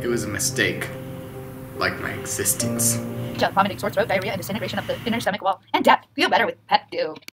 It was a mistake. Like my existence. Vomiting, sore throat, diarrhea, and disintegration of the inner stomach wall. And death. Feel better with PepDew.